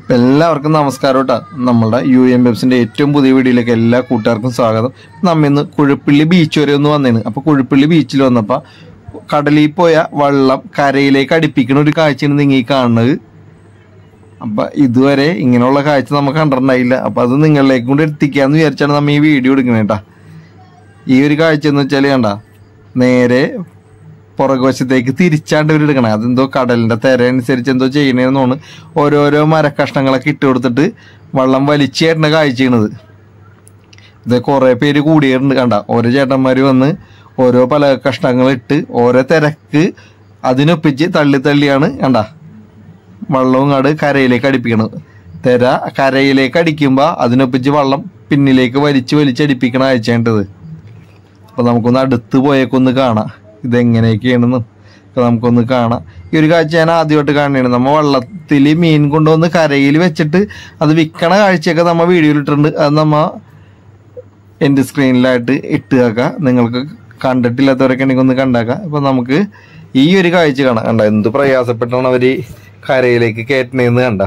എല്ലാവർക്കും നമസ്കാരം കേട്ടോ. നമ്മുടെ UM വെബ്സിന്റെ ഏറ്റവും പുതിയ വീഡിയോയിലേക്ക് എല്ലാ കൂട്ടുകാർക്കും സ്വാഗതം. നമ്മിന്ന് കുഴുപ്പള്ളി ബീച്ച് വരെ ഒന്ന് വന്നേന്. അപ്പൊ കുഴുപ്പള്ളി ബീച്ചിൽ വന്നപ്പോ കടലിൽ പോയ വെള്ളം കരയിലേക്ക് അടുപ്പിക്കുന്ന ഒരു കാഴ്ചയാണ് നിങ്ങൾ ഈ കാണുന്നത്. അപ്പൊ ഇതുവരെ ഇങ്ങനെയുള്ള കാഴ്ച നമുക്ക് കണ്ടിട്ടുണ്ടായില്ല. അപ്പൊ അത് നിങ്ങളിലേക്ക് കൊണ്ട് എത്തിക്കാന്ന് വിചാരിച്ചാണ് നമ്മ ഈ വീഡിയോ എടുക്കണേ കേട്ടാ. ഈ ഒരു കാഴ്ച എന്ന് വെച്ചാൽ കണ്ട നേരെ പുറകുവശത്തേക്ക് തിരിച്ചാണ്ട് ഇവർ എടുക്കണേ. അതെന്തോ കടലിന്റെ തിര അനുസരിച്ച് എന്തോ ചെയ്യണേന്നാണ്. ഓരോരോ മരക്കഷ്ണങ്ങളൊക്കെ ഇട്ട് കൊടുത്തിട്ട് വെള്ളം വലിച്ചു കയറ്റുന്ന കാഴ്ചയാണിത്. ഇത് കുറെ പേര് കൂടിയിട്ടുണ്ട് കണ്ട. ഓരോ ചേട്ടന്മാര് വന്ന് ഓരോ പല കഷ്ണങ്ങൾ ഇട്ട് ഓരോ തിരക്ക് അതിനൊപ്പിച്ച് തള്ളിയാണ് കണ്ട വെള്ളവും കാട് കരയിലേക്ക് അടുപ്പിക്കണത്. തിര കരയിലേക്ക് അടിക്കുമ്പോ അതിനൊപ്പിച്ച് വെള്ളം പിന്നിലേക്ക് വലിച്ചടിപ്പിക്കണ കാഴ്ചയാണിത്. അപ്പൊ നമുക്കൊന്ന് അടുത്ത് പോയേക്കൊന്ന് കാണാം ഇതെങ്ങനെയൊക്കെയാണെന്ന് നമുക്കൊന്ന് കാണാം. ഈ ഒരു കാഴ്ച ഞാൻ ആദ്യമായിട്ട് കാണുകയാണ്. നമ്മ വള്ളത്തിൽ മീൻ കൊണ്ടുവന്ന് കരയിൽ വെച്ചിട്ട് അത് വിൽക്കണ കാഴ്ചയൊക്കെ നമ്മ വീഡിയോയിൽ ഇട്ടിട്ടുണ്ട്. അത് നമ്മ എൻ്റെ സ്ക്രീനിലായിട്ട് ഇട്ടുകാക്കാം. നിങ്ങൾക്ക് കണ്ടിട്ടില്ലാത്തവരൊക്കെ ഉണ്ടെങ്കിൽ ഒന്ന് കണ്ടാക്കാം. ഇപ്പം നമുക്ക് ഈ ഒരു കാഴ്ച കാണാം. കണ്ട എന്ത് പ്രയാസപ്പെട്ടാണ് അവർ കരയിലേക്ക് കയറ്റണേന്ന് കണ്ട.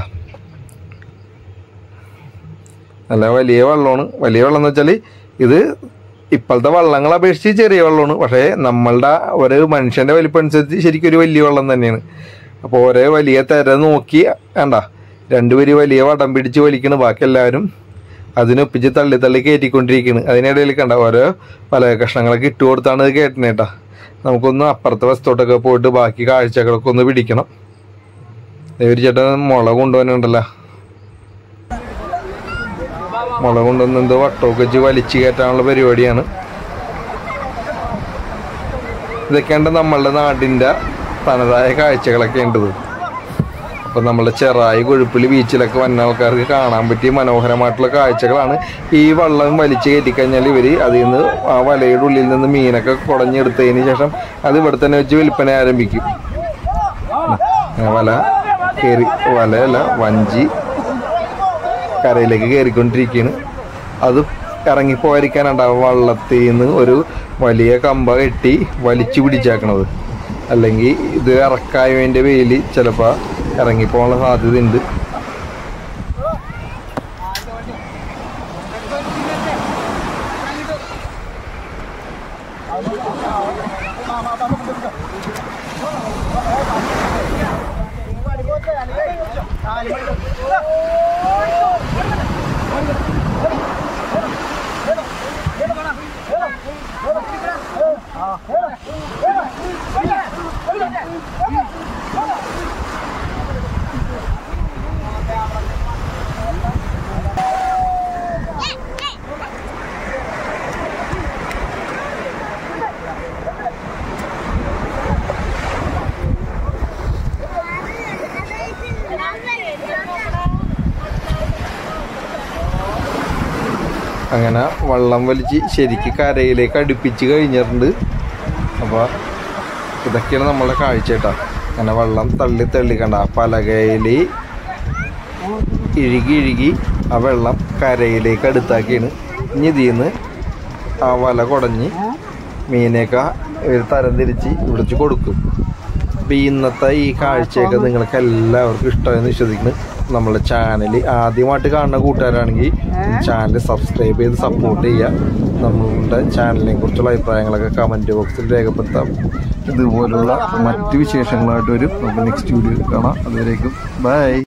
നല്ല വലിയ വെള്ളമാണ്. വലിയ വെള്ളം എന്ന് വെച്ചാൽ ഇത് ഇപ്പോഴത്തെ വള്ളങ്ങൾ അപേക്ഷിച്ച് ചെറിയ വെള്ളമാണ്. പക്ഷേ നമ്മളുടെ ഒരു മനുഷ്യൻ്റെ വലിപ്പം അനുസരിച്ച് ശരിക്കും ഒരു വലിയ വെള്ളം തന്നെയാണ്. അപ്പോൾ ഓരോ വലിയ തിര നോക്കി കണ്ട രണ്ടുപേര് വലിയ വടം പിടിച്ച് വലിക്കണം. ബാക്കി എല്ലാവരും അതിനൊപ്പിച്ച് തള്ളി കയറ്റിക്കൊണ്ടിരിക്കുകയാണ്. അതിനിടയിൽ കണ്ട ഓരോ പല കഷ്ണങ്ങളൊക്കെ ഇട്ട് കൊടുത്താണ് ഇത് കയറ്റണേട്ടാ. നമുക്കൊന്ന് അപ്പുറത്തെ വശത്തോട്ടൊക്കെ പോയിട്ട് ബാക്കി കാഴ്ചകളൊക്കെ ഒന്ന് പിടിക്കണം. ഒരു ചേട്ടൻ മുള കൊണ്ടുപോകാനുണ്ടല്ലോ. മുള കൊണ്ടുവന്ന് എന്തോ വട്ടമൊക്കെ വെച്ച് വലിച്ചു കയറ്റാനുള്ള പരിപാടിയാണ്. ഇതൊക്കെയാണ് നമ്മളുടെ നാടിൻ്റെ തനതായ കാഴ്ചകളൊക്കെ ഉണ്ടത്. അപ്പം നമ്മളുടെ ചെറായി കുഴുപ്പള്ളി ബീച്ചിലൊക്കെ വന്ന ആൾക്കാർക്ക് കാണാൻ പറ്റിയ മനോഹരമായിട്ടുള്ള കാഴ്ചകളാണ്. ഈ വെള്ളം വലിച്ചു കയറ്റിക്കഴിഞ്ഞാൽ ഇവർ അതിൽ നിന്ന് ആ വലയുടെ ഉള്ളിൽ നിന്ന് മീനൊക്കെ കുടഞ്ഞെടുത്തതിന് ശേഷം അത് ഇവിടെ തന്നെ വെച്ച് വിൽപ്പന ആരംഭിക്കും. വലയല്ല വഞ്ചി കരയിലേക്ക് കയറിക്കൊണ്ടിരിക്കുകയാണ്. അത് ഇറങ്ങിപ്പോയിരിക്കാനുണ്ടാവും. വള്ളത്തിൽ നിന്ന് ഒരു വലിയ കമ്പ കെട്ടി വലിച്ചു പിടിച്ചാക്കണത്. അല്ലെങ്കിൽ ഇത് ഇറക്കായതിൻ്റെ പേരിൽ ചിലപ്പോൾ ഇറങ്ങിപ്പോകാനുള്ള സാധ്യതയുണ്ട്. അങ്ങനെ വള്ളം വലിച്ച് ശരിക്ക് കരയിലേക്ക് അടുപ്പിച്ച് കഴിഞ്ഞിട്ടുണ്ട്. അപ്പോൾ ഇതൊക്കെയാണ് നമ്മളുടെ കാഴ്ച കേട്ടോ. അങ്ങനെ വെള്ളം തള്ളി കണ്ട പലകയിൽ ഇഴുകി ആ വെള്ളം കരയിലേക്ക് അടുത്താക്കിയാണ്. ഇനി ഇതിൽ നിന്ന് ആ വല കുടഞ്ഞ് മീനൊക്കെ തരം തിരിച്ച് ഇവിടിച്ച് കൊടുക്കും. അപ്പോൾ ഇന്നത്തെ ഈ കാഴ്ചയൊക്കെ നിങ്ങൾക്ക് എല്ലാവർക്കും ഇഷ്ടമായെന്ന് വിശ്വസിക്കുന്നു. നമ്മളെ ചാനൽ ആദ്യമായിട്ട് കാണുന്ന കൂട്ടുകാരാണെങ്കിൽ ചാനൽ സബ്സ്ക്രൈബ് ചെയ്ത് സപ്പോർട്ട് ചെയ്യുക. നമ്മളുടെ ചാനലിനെ കുറിച്ചുള്ള അഭിപ്രായങ്ങളൊക്കെ കമൻറ്റ് ബോക്സിൽ രേഖപ്പെടുത്താം. ഇതുപോലുള്ള മറ്റ് വിശേഷങ്ങളായിട്ട് വരും. നമുക്ക് നെക്സ്റ്റ് വീഡിയോയിൽ കാണാം. അതുവരേക്കും ബൈ.